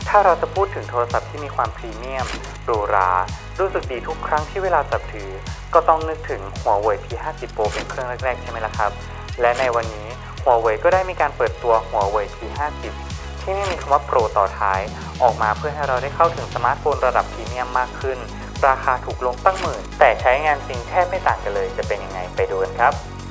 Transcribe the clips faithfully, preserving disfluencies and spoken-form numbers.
ถ้าเราจะพูดถึงโทรศัพท์ที่มีความพรีเมียมหรูหรารู้สึกดีทุกครั้งที่เวลาจับถือก็ต้องนึกถึง Huawei พี ห้าสิบ Pro เป็นเครื่องแรกๆใช่ไหมล่ะครับและในวันนี้ Huawei ก็ได้มีการเปิดตัว Huawei พี ห้าสิบ ที่ไม่มีคำว่า Pro ต่อท้ายออกมาเพื่อให้เราได้เข้าถึงสมาร์ทโฟนระดับพรีเมียมมากขึ้นราคาถูกลงตั้งหมื่นแต่ใช้งานจริงแทบไม่ต่างกันเลยจะเป็นยังไงไปดูกันครับ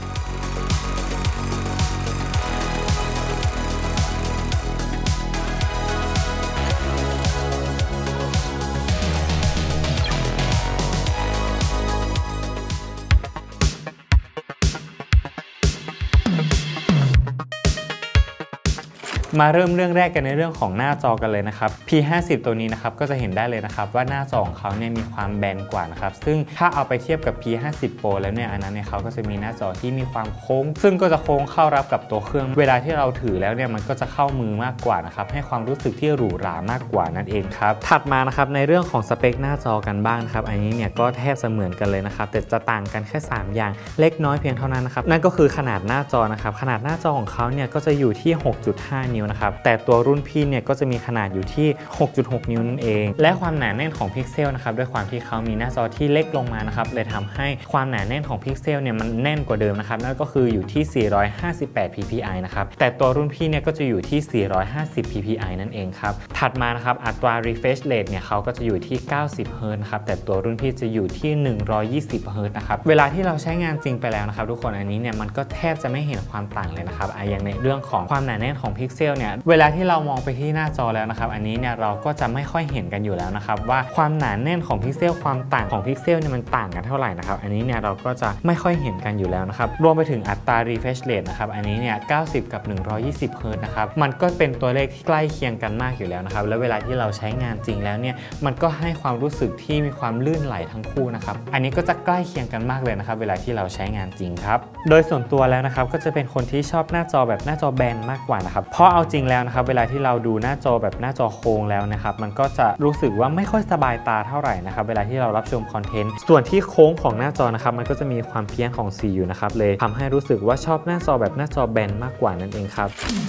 มาเริ่มเรื่องแรกกันในเรื่องของหน้าจอกันเลยนะครับ พี ห้าสิบ ตัวนี้นะครับก็จะเห็นได้เลยนะครับว่าหน้าจอของเขาเนี่ยมีความแบนกว่านะครับซึ่งถ้าเอาไปเทียบกับ พี ห้าสิบ Pro แล้วเนี่ยอันนั้นเนี่ยเขาก็จะมีหน้าจอที่มีความโค้งซึ่งก็จะโค้งเข้ารับกับตัวเครื่องเวลาที่เราถือแล้วเนี่ยมันก็จะเข้ามือมากกว่านะครับให้ความรู้สึกที่หรูหรามากกว่านั่นเองครับถัดมานะครับในเรื่องของสเปคหน้าจอกันบ้างครับอันนี้เนี่ยก็แทบเสมือนกันเลยนะครับแต่จะต่างกันแค่สามอย่างเล็กน้อยเพียงเท่านั้นนะครับนั่นก็คือขนาดหน้าจอนะครับขนาดหน้าจอของเขาเนี่ยก็จะอยู่ที่ หกจุดห้า นิ้วนะครับแต่ตัวรุ่นพี่เนี่ยก็จะมีขนาดอยู่ที่ หกจุดหก นิ้วนั่นเองและความหนาแน่นของพิกเซลนะครับด้วยความที่เขามีหน้าจอที่เล็กลงมานะครับเลยทำให้ความหนาแน่นของพิกเซลเนี่ยมันแน่นกว่าเดิมนะครับนั่นก็คืออยู่ที่สี่ร้อยห้าสิบแปด พี พี ไอ นะครับแต่ตัวรุ่นพี่เนี่ยก็จะอยู่ที่สี่ร้อยห้าสิบ พี พี ไอ นั่นเองครับถัดมานะครับอัตรา refresh rate เนี่ยเขาก็จะอยู่ที่เก้าสิบ เฮิร์ตซ์นะครับแต่ตัวรุ่นพี่จะอยู่ที่หนึ่งร้อยยี่สิบ เฮิร์ตซ์นะครับเวลาที่เราใช้งานจริงไปแล้วนะครับทุกคนอันนี้เนี่ยมันก็แทบจะไม่เห็นความต่างเลยนะครับอย่างในเรื่องของความหนาแน่นของพิกเซลเนี่ยเวลาที่เรามองไปที่หน้าจอแล้วนะครับอันนี้เนี่ยเราก็จะไม่ค่อยเห็นกันอยู่แล้วนะครับว่าความหนาแน่นของพิกเซลความต่างของพิกเซลเนี่ยมันต่างกันเท่าไหร่นะครับอันนี้เนี่ยเราก็จะไม่ค่อยเห็นกันอยู่แล้วนะครับรวมไปถึงอัตรา refresh rate นะครับอันนี้เนี่ยเก้าสิบกับหนึ่งร้อยยี่สิบเฮิร์ตซ์นะครับมันก็เป็นตัวเลขที่ใกล้เคียงกันมากอยู่แล้วนะครับแล้วเวลาที่เราใช้งานจริงแล้วเนี่ยมันก็ให้ความรู้สึกที่มีความลื่นไหลทั้งคู่นะครับอันนี้ก็จะใกล้เคียงกันมากเลยนะครับเวลาที่เราใช้งานจริงครับโดยส่วนตัวแล้วนะครับก็จะเป็นคนที่ชอบหน้าจอแบบหน้าจอแบนมากกว่านะครับเพราะเอาจริงแล้วนะครับเวลาที่เราดูหน้าจอแบบหน้าจอโค้งแล้วนะครับมันก็จะรู้สึกว่าไม่ค่อยสบายตาเท่าไหร่นะครับเวลาที่เรารับชมคอนเทนต์ส่วนที่โค้งของหน้าจอนะครับมันก็จะมีความเพี้ยนของสีอยู่นะครับเลยทำให้รู้สึกว่าชอบหน้าจอแบบหน้าจอแบนมากกว่านั่นเองครับ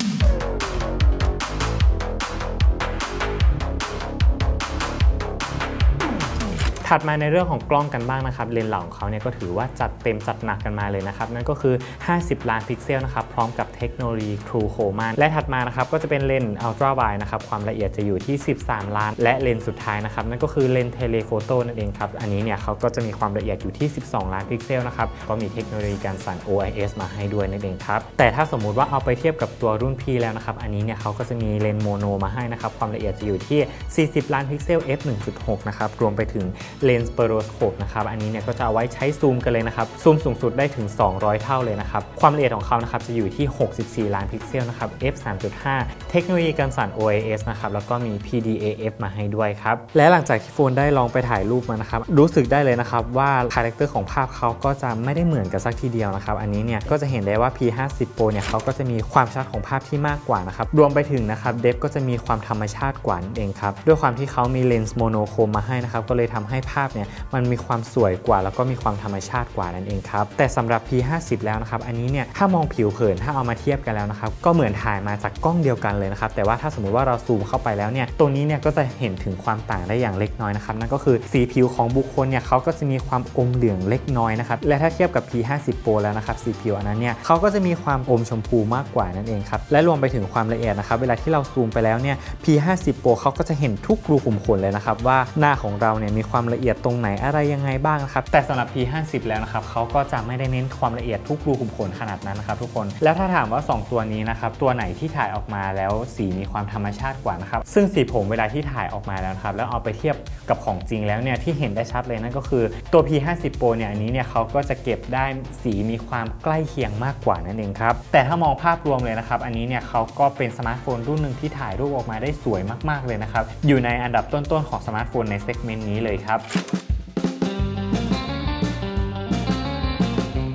ถัดมาในเรื่องของกล้องกันบ้างนะครับเลนส์หลังของเขาเนี่ยก็ถือว่าจัดเต็มจัดหนักกันมาเลยนะครับนั่นก็คือห้าสิบล้านพิกเซลนะครับพร้อมกับเทคโนโลยี True Chroma และถัดมานะครับก็จะเป็นเลนส์ Ultra Wide นะครับความละเอียดจะอยู่ที่สิบสามล้านและเลนส์สุดท้ายนะครับนั่นก็คือเลนส์ Telephoto นั่นเองครับอันนี้เนี่ยเขาก็จะมีความละเอียดอยู่ที่สิบสองล้านพิกเซลนะครับก็มีเทคโนโลยีการสั่น โอ ไอ เอส มาให้ด้วยนั่นเองครับแต่ถ้าสมมุติว่าเอาไปเทียบกับตัวรุ่นพี่แล้วนะครับอันนี้เนี่ยเขาก็จะมีเลนส์โมโนมาให้นะครับความละเอียดจะอยู่ที่สี่สิบล้านพิกเซล เอฟ หนึ่งจุดหก นะครับรวมไปถึงเลนส์ Periscope นะครับอันนี้เนี่ยก็จะเอาไว้ใช้ซูมกันเลยนะครับซูมสูงสุดได้ถึงสองร้อยเท่าเลยนะครับความละเอียดของเขานะครับจะอยู่ที่หกสิบสี่ล้านพิกเซลนะครับ เอฟ สามจุดห้า เทคโนโลยีการสั่น โอ ไอ เอส นะครับแล้วก็มี พี ดี เอ เอฟ มาให้ด้วยครับและหลังจากที่โฟนได้ลองไปถ่ายรูปมานะครับรู้สึกได้เลยนะครับว่าคาแรคเตอร์ของภาพเขาก็จะไม่ได้เหมือนกันสักทีเดียวนะครับอันนี้เนี่ยก็จะเห็นได้ว่า พี ห้าสิบ Pro เนี่ยเขาก็จะมีความชัดของภาพที่มากกว่านะครับรวมไปถึงนะครับเดฟก็จะมีความธรรมชาติกว่านั่นเองครับด้วยความที่เขามีเลนส์โมโนโครมมาให้นะครับก็เลยทำให้ภาพเนี่ยมันมีความสวยกว่าแล้วก็มีความธรรมชาติกว่านั่นเองครับแต่สำหรับ พี ห้าสิบ แล้วนะครับอันนี้เนี่ยถ้ามองผิวเผินถ้าเอามาเทียบกันแล้วนะครับก็เหมือนถ่ายมาจากกล้องเดียวกันเลยนะครับแต่ว่าถ้าสมมุติว่าเราซูมเข้าไปแล้วเนี่ยตรงนี้เนี่ยก็จะเห็นถึงความต่างได้อย่างเล็กน้อยนะครับนั่นก็คือสีผิวของบุคคลเนี่ยเขาก็จะมีความอมเหลืองเล็กน้อยนะครับและถ้าเทียบกับ พี ห้าสิบ Pro แล้วนะครับสีผิวอันนั้นเนี่ยเขาก็จะมีความอมชมพูมากกว่านั่นเองครับและรวมไปถึงความละเอียดนะครับเวลาที่เราซูมไปแล้วเนี่ย พี ห้าสิบ Pro เขาก็จะเห็นทุกรูขุมขนเลยนะครับว่าหน้าของเราเนี่ยมีความละเอียดตรงไหนอะไรยังไงบ้างนะครับแต่สำหรับ พี ห้าสิบ แล้วนะครับเขาก็จะไม่ได้เน้นความละเอียดทุกรูขุมขนขนาดนั้นนะครับทุกคนแล้วถ้าถามว่าสองตัวนี้นะครับตัวไหนที่ถ่ายออกมาแล้วสีมีความธรรมชาติกว่านะครับซึ่งสีผมเวลาที่ถ่ายออกมาแล้วครับแล้วเอาไปเทียบกับของจริงแล้วเนี่ยที่เห็นได้ชัดเลยนั่นก็คือตัว พี ห้าสิบ Pro เนี่ยอันนี้เนี่ยเขาก็จะเก็บได้สีมีความใกล้เคียงมากกว่านั่นเองครับแต่ถ้ามองภาพรวมเลยนะครับอันนี้เนี่ยเขาก็เป็นสมาร์ทโฟนรุ่นหนึ่งที่ถ่ายรูปออกมาได้สวยมากๆเลยนะครับอยู่ในอันดับต้นๆของสมาร์ทโฟนในเซกเมนต์นี้เลยครับ ต่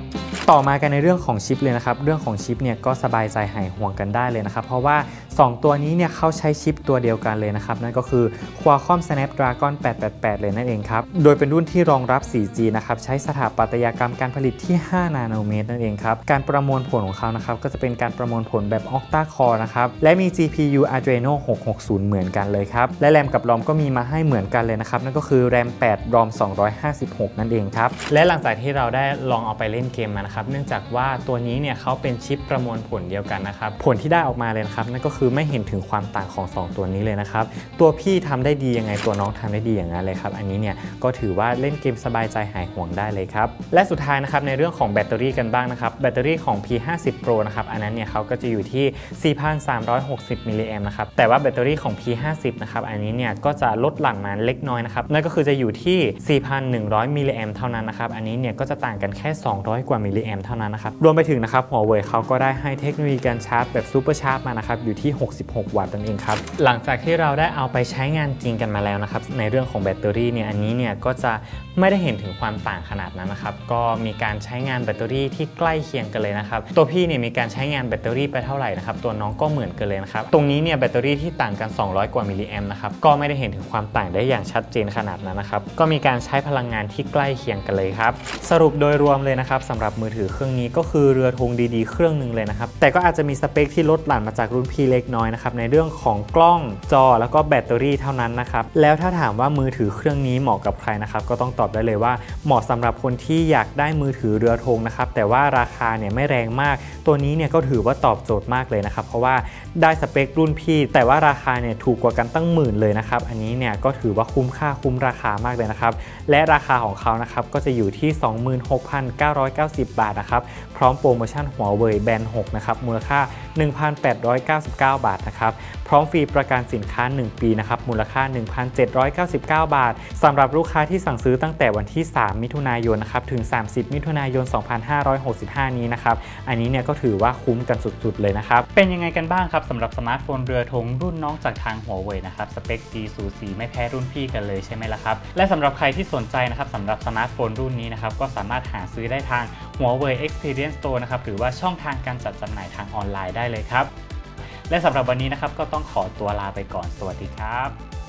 ต่อมากันในเรื่องของชิปเลยนะครับเรื่องของชิปเนี่ยก็สบายใจหายห่วงกันได้เลยนะครับเพราะว่าสองตัวนี้เนี่ยเขาใช้ชิปตัวเดียวกันเลยนะครับนั่นก็คือ Qualcomm Snapdragon แปดแปดแปดเลยนั่นเองครับโดยเป็นรุ่นที่รองรับ โฟร์จี นะครับใช้สถาปัตยกรรมการผลิตที่ห้านาโนเมตรนั่นเองครับการประมวลผลของเขานะครับก็จะเป็นการประมวลผลแบบ Octa Core นะครับและมี จี พี ยู Adreno หกหกศูนย์เหมือนกันเลยครับและแรมกับรอมก็มีมาให้เหมือนกันเลยนะครับนั่นก็คือแรมแปดรอมสองร้อยห้าสิบหกนั่นเองครับและหลังจากที่เราได้ลองเอาไปเล่นเกมมานะครับเนื่องจากว่าตัวนี้เนี่ยเขาเป็นชิปประมวลผลเดียวกันนะครับผลที่ได้ออกมาเลยนะครับนั่นก็คือไม่เห็นถึงความต่างของสองตัวนี้เลยนะครับตัวพี่ทำได้ดียังไงตัวน้องทำได้ดีอย่างนั้นเลยครับอันนี้เนี่ยก็ถือว่าเล่นเกมสบายใจหายห่วงได้เลยครับและสุดท้ายนะครับในเรื่องของแบตเตอรี่กันบ้างนะครับแบตเตอรี่ของ พี ห้าสิบ Pro นะครับอันนั้นเนี่ยเขาก็จะอยู่ที่ สี่พันสามร้อยหกสิบ มิลลิแอมป์นะครับแต่ว่าแบตเตอรี่ของ พี ห้าสิบ นะครับอันนี้เนี่ยก็จะลดหลั่งมาเล็กน้อยนะครับนั่นก็คือจะอยู่ที่ สี่พันหนึ่งร้อย มิลลิแอมป์เท่านั้นนะครับอันนี้เนี่ยก็จะต่างกันแค่สองร้อยกว่ามิลลิแอมป์เท่านั้นนะครับรวมไปถึงนะครับหัวเว่ยเขาก็ได้ให้เทคโนโลยีการชาร์จแบบซูเปอร์ชาร์จมานะครับอยู่ที่หกสิบหกวัตต์นั่นเองครับหลังจากที่เราได้เอาไปใช้งานจริงกันมาแล้วนะครับในเรื่องของแบตเตอรี่เนี่ยอันนี้เนี่ยก็จะไม่ได้เห็นถึงความต่างขนาดนั้นนะครับก็มีการใช้งานแบตเตอรี่ที่ใกล้เคียงกันเลยนะครับตัวพี่เนี่ยมีการใช้งานแบตเตอรี่ไปเท่าไหร่นะครับตัวน้องก็เหมือนกันเลยนะครับตรงนี้เนี่ยแบตเตอรี่ที่ต่างกันสองร้อยกว่ามิลลิแอมป์นะครับก็ไม่ได้เห็นถึงความต่างได้อย่างชัดเจนขนาดนั้นนะครับก็มีการใช้พลังงานที่ใกล้เคียงกันเลยครับสรุปโดยรวมเลยนะครับสำหรับมือถือเครื่องนี้ก็คือเรือธงดีๆเครื่องหนึ่งเลยนะครับแต่ก็อาจจะมีสเปคที่ลดหลั่นมาจากรุ่นพี่เล็กน้อยนะครับในเรื่องของกล้องจอแล้วก็แบตเตอรี่เท่านั้นนะครับแล้วถ้าถามว่ามือถือเครื่องนี้เหมาะกับใครนะครับก็ต้องตอบได้เลยว่าเหมาะสำหรับคนที่อยากได้มือถือเรือธงนะครับแต่ว่าราคาเนี่ยไม่แรงมากตัวนี้เนี่ยก็ถือว่าตอบโจทย์มากเลยนะครับเพราะว่าได้สเปครุ่นพี่แต่ว่าราคาเนี่ยถูกกว่ากันตั้งหมื่นเลยนะครับอันนี้เนี่ยก็ถือว่าคุ้มค่าคุ้มราคามากเลยนะครับและราคาของเขานะครับก็จะอยู่ที่ สองหมื่นหกพันเก้าร้อยเก้าสิบ บาทนะครับพร้อมโปรโมชั่นหัวเว่ยแบนหกนะครับมูลค่า หนึ่งพันแปดร้อยเก้าสิบเก้า บาทนะครับพร้อมฟรีประกันสินค้าหนึ่งปีนะครับมูลค่า หนึ่งพันเจ็ดร้อยเก้าสิบเก้า บาทสำหรับลูกค้าที่สั่งซื้อตั้งแต่วันที่สามมิถุนายนนะครับถึงสามสิบมิถุนายนสองพันห้าร้อยหกสิบห้านี้นะครับอันนี้เนี่ยก็ถือว่าคุ้มกันสุดๆเลยนะครับเป็นยังไงกันบ้างครับสำหรับสมาร์ทโฟนเรือธงรุ่นน้องจากทางหัวเว่ยนะครับสเปคดีสูสีไม่แพ้รุ่นพี่กันเลยใช่ไหมล่ะครับและสำหรับใครที่สนใจนะครับสำหรับสมาร์ทโฟนรุ่นนี้นะครับก็สามารถหาซื้อได้ทางหัวเว่ย Experience Store นะครับหรือว่าช่องทางการจัดจำหน่ายทางออนไลน์ได้เลยครับและสำหรับวันนี้นะครับก็ต้องขอตัวลาไปก่อนสวัสดีครับ